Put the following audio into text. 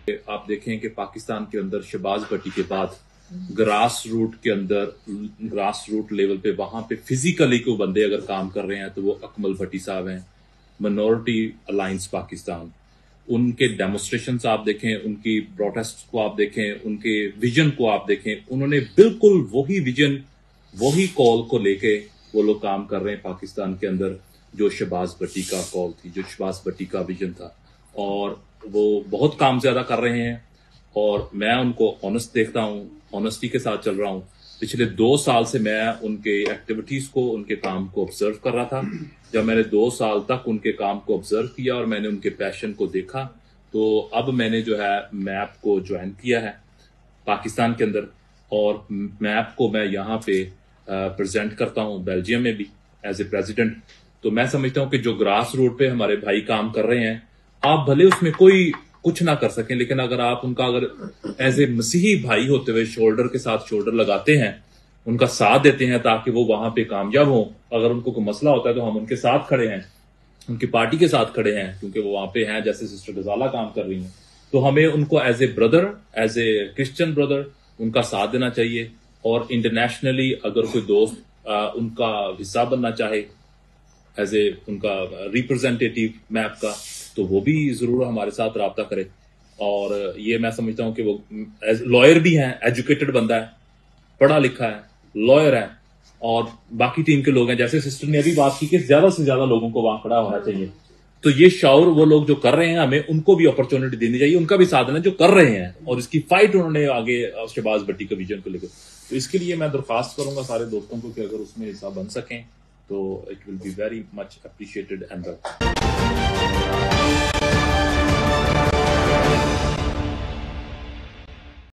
आप देखें कि पाकिस्तान के अंदर शहबाज भट्टी के बाद ग्रास रूट के अंदर, ग्रास रूट लेवल पे वहां पे फिजिकली कोई बंदे अगर काम कर रहे हैं तो वो अकमल भट्टी साहब हैं। मिनॉरिटी अलायंस पाकिस्तान, उनके डेमोस्ट्रेशंस आप देखें, उनकी प्रोटेस्ट को आप देखें, उनके विजन को आप देखें, उन्होंने बिल्कुल वही विजन, वही कॉल को लेके वो लोग काम कर रहे हैं पाकिस्तान के अंदर, जो शहबाज भट्टी का कॉल थी, जो शहबाज भट्टी का विजन था। और वो बहुत काम ज्यादा कर रहे हैं और मैं उनको ऑनेस्ट देखता हूँ, ऑनेस्टी के साथ चल रहा हूँ। पिछले 2 साल से मैं उनके एक्टिविटीज को, उनके काम को ऑब्जर्व कर रहा था। जब मैंने 2 साल तक उनके काम को ऑब्जर्व किया और मैंने उनके पैशन को देखा, तो अब मैंने जो है मैप को ज्वाइन किया है पाकिस्तान के अंदर, और मैप को मैं यहाँ पे प्रेजेंट करता हूँ बेल्जियम में भी एज ए प्रेसिडेंट। तो मैं समझता हूँ कि जो ग्रास रूट पे हमारे भाई काम कर रहे हैं, आप भले उसमें कोई कुछ ना कर सकें, लेकिन अगर आप उनका अगर एज ए मसीही भाई होते हुए शोल्डर के साथ शोल्डर लगाते हैं, उनका साथ देते हैं ताकि वो वहां पे कामयाब हो। अगर उनको कोई मसला होता है तो हम उनके साथ खड़े हैं, उनकी पार्टी के साथ खड़े हैं, क्योंकि वो वहां पे हैं, जैसे सिस्टर गजाला काम कर रही हैं। तो हमें उनको as a brother, as a Christian brother उनका साथ देना चाहिए। और इंटरनेशनली अगर कोई दोस्त उनका हिस्सा बनना चाहे एज ए उनका रिप्रेजेंटेटिव मैप का, तो वो भी जरूर हमारे साथ राब्ता करे। और ये मैं समझता हूँ कि वो लॉयर भी हैं, एजुकेटेड बंदा है, पढ़ा लिखा है, लॉयर है, और बाकी टीम के लोग हैं, जैसे सिस्टर ने अभी बात की कि ज्यादा से ज्यादा लोगों को वहां खड़ा होना चाहिए। तो ये शाउर वो लोग जो कर रहे हैं, हमें उनको भी अपॉर्चुनिटी देनी चाहिए, उनका भी साथ देना जो कर रहे हैं, और इसकी फाइट उन्होंने आगे शहबाज भट्टी के विजन को लेकर। तो इसके लिए मैं दरख्वास्त करूंगा सारे दोस्तों को कि अगर उसमें हिस्सा बन सकें तो it will be very much appreciated and